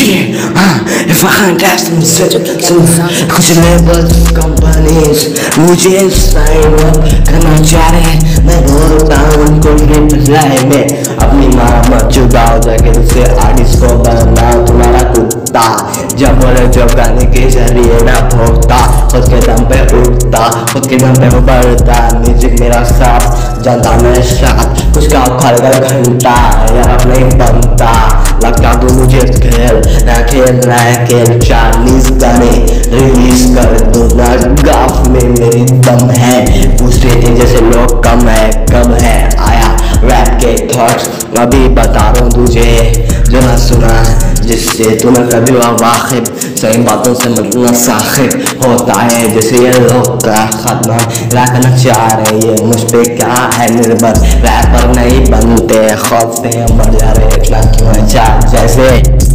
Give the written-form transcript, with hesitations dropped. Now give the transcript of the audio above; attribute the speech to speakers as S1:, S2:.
S1: कुछ labels companies मुझे sign up करना चाह रहे, मैं बोलता हूँ उनको रिप्लाई में अपनी माँ मत चुकाओ, जाके उसे आर्टिस्ट को बनाओ तुम्हारा कुत्ता। जब बोले जब गाने के जरिए ना भोगता, खुद के दम पे उठता, खुद के दम पे बढ़ता, म्यूजिक मेरा साथ जानता मैं साथ, कुछ का उखाड़ेगा घंटा यार अब नहीं बनता, लगता तो मुझे खेल ना खेलना है खेल। चाइनीज गाने रिलीज कर दो ना, गाफ में मेरी दम है, पूछते थे जैसे लोग कम है आया रैप के थॉट्स अभी बता रहा हूँ तुझे जो ना सुना, जिससे तू न कभी वाकिफ, सही बातों से मतलब साखिब होता है, जैसे ये लोग का खात्मा रखना चाह रहे, ये मुझ पे क्या है निर्भर, रैपर नहीं बनते खौफ से मर जा रहे, इतना क्यों है जैसे